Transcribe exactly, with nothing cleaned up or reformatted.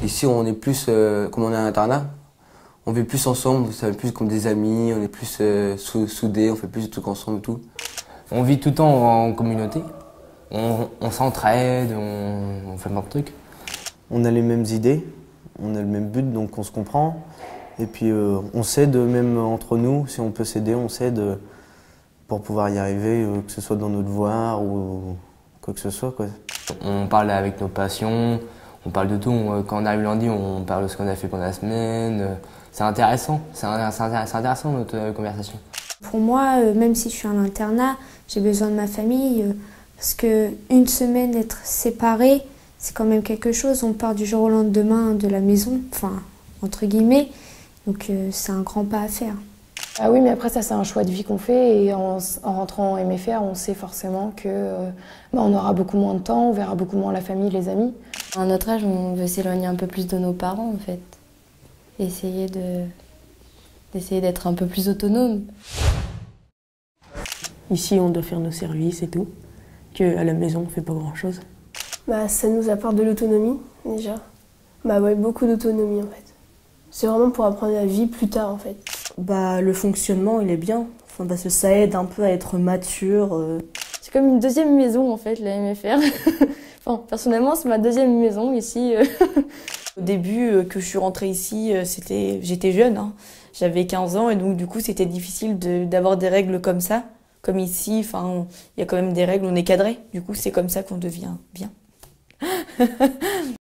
Ici, on est plus, euh, comme on est à internat, on vit plus ensemble, ça fait plus comme des amis, on est plus euh, sou soudés, on fait plus de trucs ensemble et tout. On vit tout le temps en communauté, on, on s'entraide, on, on fait plein de trucs. On a les mêmes idées, on a le même but, donc on se comprend. Et puis euh, on s'aide même entre nous, si on peut s'aider, on s'aide euh, pour pouvoir y arriver, euh, que ce soit dans nos devoirs ou quoi que ce soit, quoi. On parle avec nos passions, on parle de tout. Quand on arrive lundi, on parle de ce qu'on a fait pendant la semaine. C'est intéressant, c'est intéressant notre conversation. Pour moi, euh, même si je suis à l'internat, j'ai besoin de ma famille, euh, parce qu'une semaine être séparés, c'est quand même quelque chose. On part du jour au lendemain de la maison, enfin, entre guillemets, donc euh, c'est un grand pas à faire. Ah oui, mais après ça c'est un choix de vie qu'on fait et en, en rentrant en M F R, on sait forcément que euh, bah, on aura beaucoup moins de temps, on verra beaucoup moins la famille, les amis. À notre âge, on veut s'éloigner un peu plus de nos parents en fait, essayer de d'essayer d'être un peu plus autonome. Ici, on doit faire nos services et tout, qu'à la maison, on fait pas grand-chose. Bah, ça nous apporte de l'autonomie, déjà. Bah ouais, beaucoup d'autonomie, en fait. C'est vraiment pour apprendre la vie plus tard, en fait. Bah, le fonctionnement, il est bien. Enfin, parce que ça aide un peu à être mature. Euh. C'est comme une deuxième maison, en fait, la M F R. Enfin, personnellement, c'est ma deuxième maison, ici. Au début euh, que je suis rentrée ici, euh, c'était, j'étais jeune, hein. J'avais quinze ans, et donc du coup, c'était difficile de, d'avoir des règles comme ça. Comme ici, enfin, il y a quand même des règles, on est cadré. Du coup, c'est comme ça qu'on devient bien.